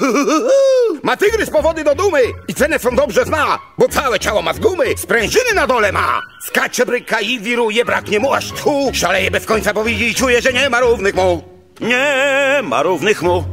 Ma tygrys powody do dumy i cenę są dobrze zna, bo całe ciało ma z gumy, sprężyny na dole ma. Skacze, bryka i wiruje, braknie mu aż tchu. Szaleje bez końca, bo widzi i czuje, że nie ma równych mu. Nie ma równych mu.